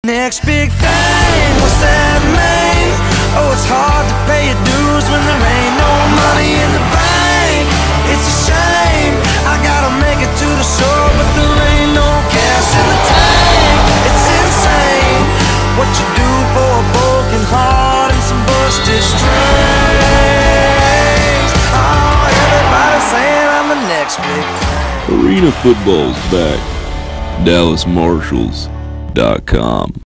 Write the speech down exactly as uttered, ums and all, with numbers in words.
Next big thing, what's that mean? Oh, it's hard to pay your dues when there ain't no money in the bank. It's a shame, I gotta make it to the shore, but there ain't no gas in the tank. It's insane, what you do for a broken heart and some busted strings. Oh, everybody's saying I'm the next big thing. Arena football's back. Dallas Marshals dot com